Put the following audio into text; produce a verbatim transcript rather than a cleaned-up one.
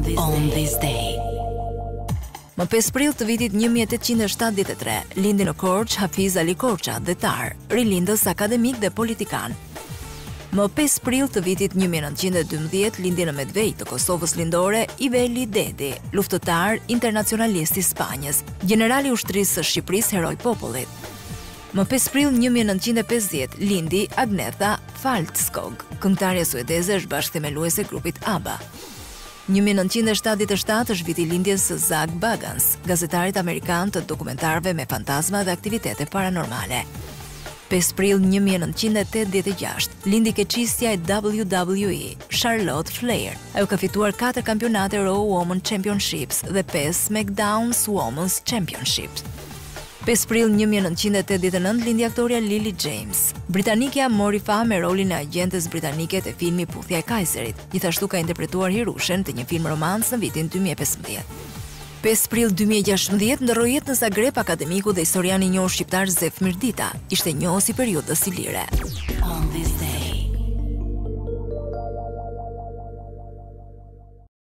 on this day. Më pesë prill të vitit një mijë e tetëqind e shtatëdhjetë e tre, lindi në Korçë Hafiz Ali Korça, detar, rilindës akademik dhe politikan. Më pesë prill të vitit një mijë e nëntëqind e dymbëdhjetë, lindi në Medvej të Kosovës lindore Iveli Dedi, luftëtar internacionalist i Spanjës, generali i ushtrisë së Shqipërisë, heroj popullit. Më pesë prill një mijë e nëntëqind e pesëdhjetë, lindi Agnetha Faltskog, këngëtarja suedeze, është bashkëthemeluese e grupit ABBA. një mijë e nëntëqind e shtatëdhjetë e shtatë është viti lindjes së Zak Bagans, gazetarit amerikan të dokumentarëve me fantazma dhe aktivitete paranormale. pesë prill një mijë e nëntëqind e tetëdhjetë e gjashtë, lindi keqistja e W W E, Charlotte Flair. Ajo ka fituar katër kampionate Raw Women Championships dhe pesë SmackDown Women's Championships. pesë prill një mijë e nëntëqind e tetëdhjetë e nëntë lindi aktoria Lily James. Britanikja mori famë me rolin e agjentes britanike të filmi Puthja e Kajserit. Gjithashtu ka interpretuar Hirushën të një film romans në vitin dy mijë e pesëmbëdhjetë. pesë prill dy mijë e gjashtëmbëdhjetë ndërroi jetë në Zagreb akademiku dhe historiani i njohur shqiptar Zefmir Dita. Ishte njohës i periudhës ilire.